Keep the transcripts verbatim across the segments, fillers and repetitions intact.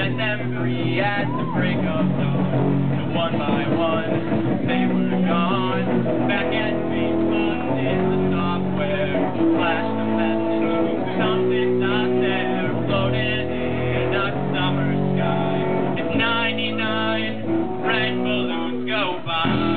set them free at the break of dawn. So one by one, they were gone. Back at Facebook in the software, flashed a message, something's not there, floated in a summer sky. It's ninety-nine red balloons go by.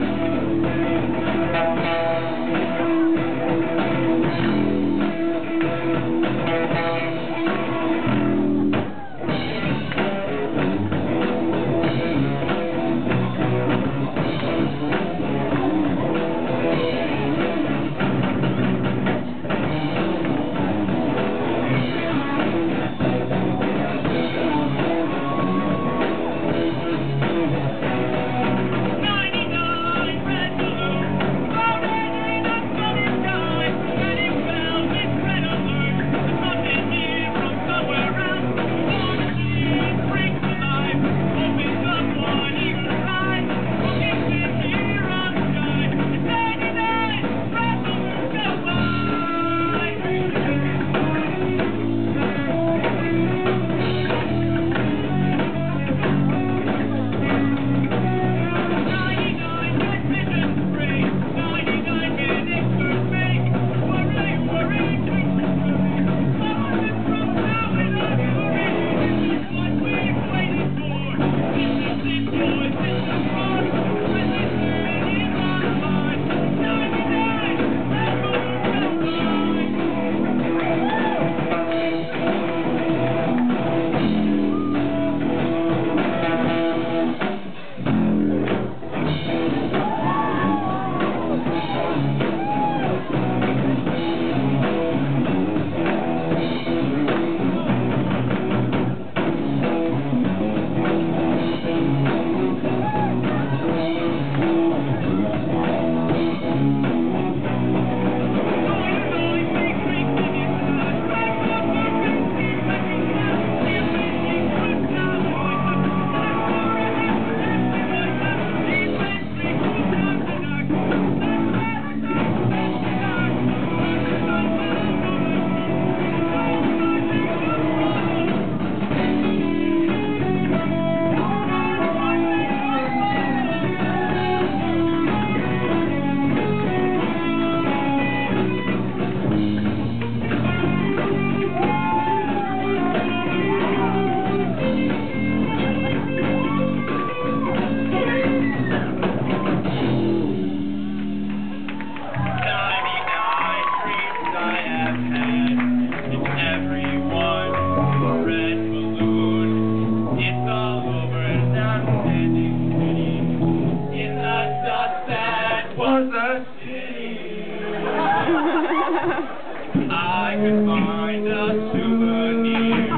I could find a souvenir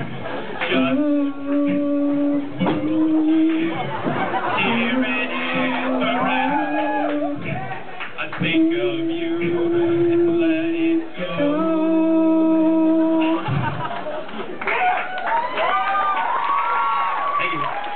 just for you. Here it is around. I think of you and let it go. Thank you.